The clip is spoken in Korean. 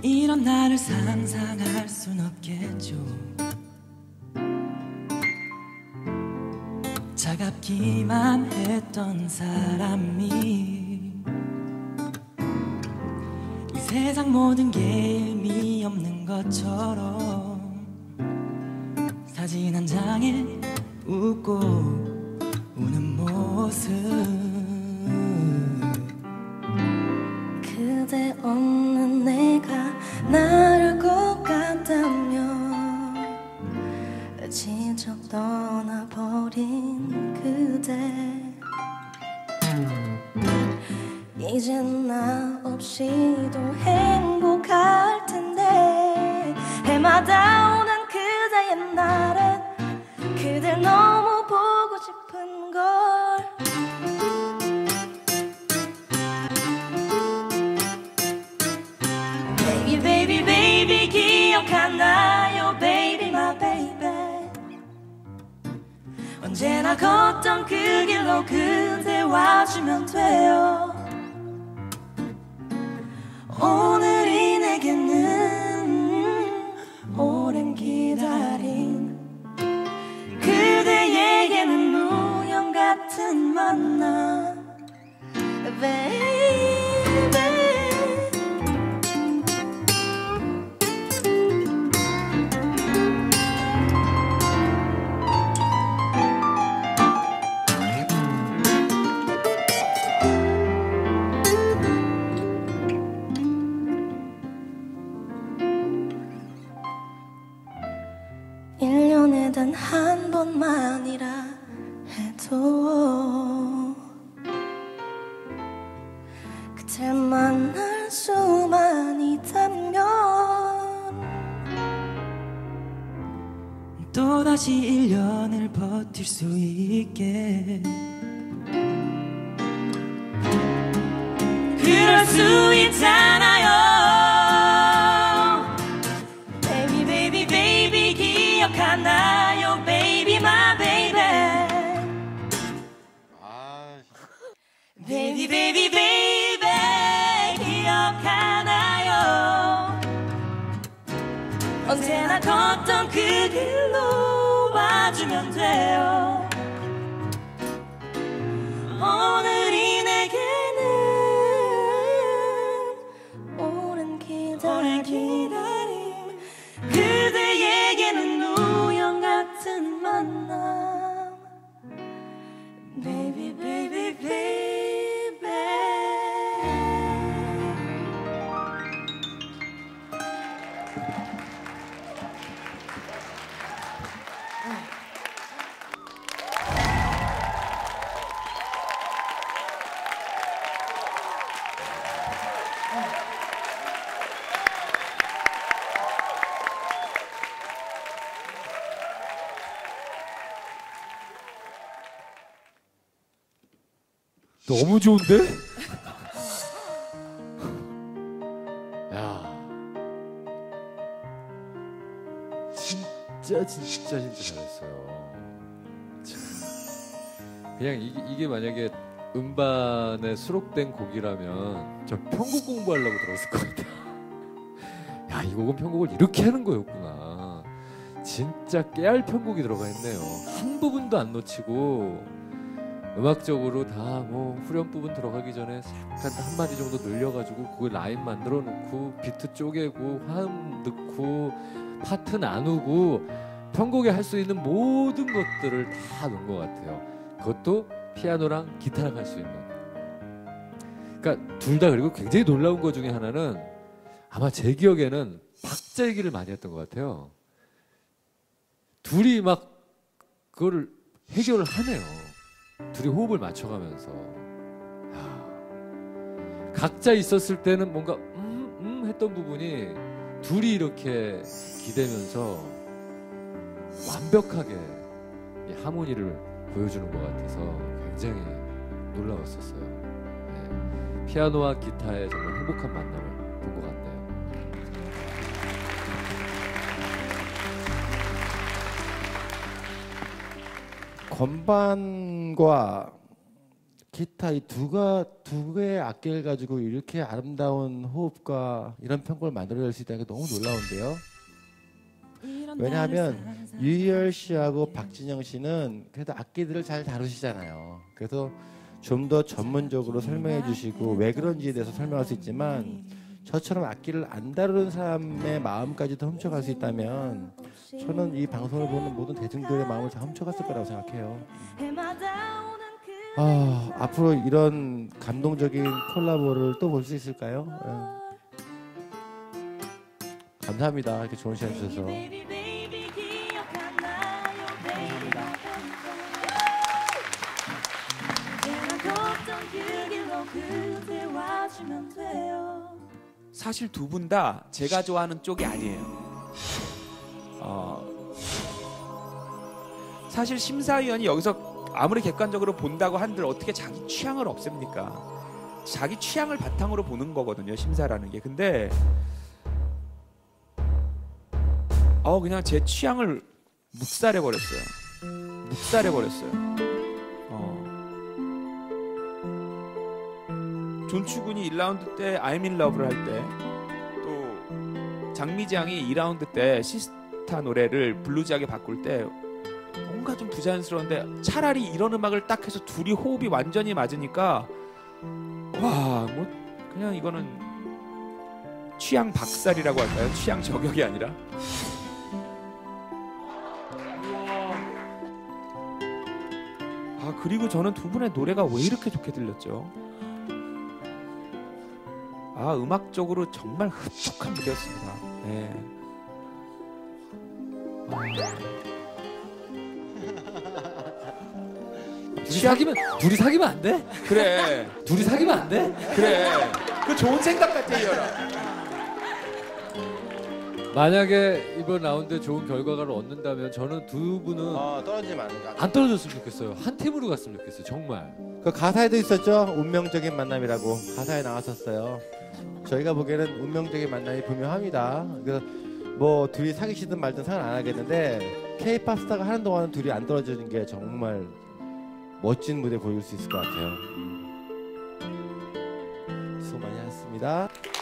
이런 나를 상상할 순 없겠죠. 차갑기만 했던 사람이 이 세상 모든 게 의미 없는 것처럼 사진 한 장에 웃고 우는 모습. 그대 없는 내가 나를 것 같다면 지적 떠나버린 그대 이젠 나 없이도 행복할 텐데 해마다 오는 그대의 날엔 그댈 너무 보고 싶은 걸. Baby baby baby 기억하나요 baby my baby. 언제나 걷던 그 길로 그대 와주면 돼요. 오늘이 내게는 오랜 기다림 그대에게는 우연 같은 만남 baby. 1년에 단 한 번만이라 해도 그댈 만날 수만 있다면 또다시 1년을 버틸 수 있게 그럴 수 있잖아요. Baby baby baby 기억하나요 baby my baby. Baby baby baby 기억하나요. 언제나 걷던 그 길로 와주면 돼요. 오늘이 내게는 오랜 기다림 그대에게는 우연 같은 만남 Baby baby baby. 너무 좋은데? 야, 진짜 잘했어요. 참. 그냥 이게 만약에 음반에 수록된 곡이라면 저 편곡 공부하려고 들었을 것 같아요. 야, 이 곡은 편곡을 이렇게 하는 거였구나. 진짜 깨알 편곡이 들어가 있네요. 한 부분도 안 놓치고 음악적으로 다 뭐 후렴 부분 들어가기 전에 잠깐 한 마디 정도 늘려가지고 그 라인 만들어 놓고 비트 쪼개고 화음 넣고 파트 나누고 편곡에 할 수 있는 모든 것들을 다 넣은 것 같아요. 그것도 피아노랑 기타랑 할 수 있는. 그러니까 둘 다. 그리고 굉장히 놀라운 것 중에 하나는 아마 제 기억에는 박자 얘기를 많이 했던 것 같아요. 둘이 막 그거를 해결을 하네요. 둘이 호흡을 맞춰가면서. 각자 있었을 때는 뭔가 했던 부분이 둘이 이렇게 기대면서 완벽하게 이 하모니를 보여주는 것 같아서 굉장히 놀라웠었어요. 네. 피아노와 기타의 정말 행복한 만남을 본 것 같네요. 건반과 기타 이 두 개의 악기를 가지고 이렇게 아름다운 호흡과 이런 편곡을 만들어낼 수 있다는 게 너무 놀라운데요. 왜냐하면 유희열 씨하고 박진영 씨는 그래도 악기들을 잘 다루시잖아요. 그래서 좀 더 전문적으로 설명해 주시고 왜 그런지에 대해서 설명할 수 있지만 저처럼 악기를 안 다루는 사람의 마음까지도 훔쳐갈 수 있다면 저는 이 방송을 보는 모든 대중들의 마음을 다 훔쳐갔을 거라고 생각해요. 앞으로 이런 감동적인 콜라보를 또 볼 수 있을까요? 감사합니다. 이렇게 좋은 시간 주셔서. 사실 두 분 다 제가 좋아하는 쪽이 아니에요. 사실 심사위원이 여기서 아무리 객관적으로 본다고 한들 어떻게 자기 취향을 없앱니까? 자기 취향을 바탕으로 보는 거거든요, 심사라는 게. 근데 그냥 제 취향을 묵살해버렸어요. 존추군이 1라운드 때 I'm in love를 할 때, 또 장미지양이 2라운드 때 시스타 노래를 블루지하게 바꿀 때 뭔가 좀 부자연스러운데 차라리 이런 음악을 딱 해서 둘이 호흡이 완전히 맞으니까 뭐 그냥 이거는 취향 박살이라고 할까요? 취향 저격이 아니라. 그리고 저는 두 분의 노래가 왜 이렇게 좋게 들렸죠? 음악적으로 정말 흡족한 무대였습니다. 네. 둘이 사귀면 안 돼? 그래. 둘이 사귀면 안 돼? 그래. 그 좋은 생각 같아, 이어라. 만약에 이번 라운드에 좋은 결과를 얻는다면 저는 두 분은 떨어지면 안 떨어졌으면 좋겠어요. 한 팀으로 갔으면 좋겠어요. 정말. 그 가사에도 있었죠. 운명적인 만남이라고 가사에 나왔었어요. 저희가 보기에는 운명적인 만남이 분명합니다. 그래서 뭐 둘이 사귀시든 말든 상관 안 하겠는데 K-팝 스타가 하는 동안은 둘이 안 떨어지는 게 정말 멋진 무대 보일 수 있을 것 같아요. 수고 많이 하셨습니다.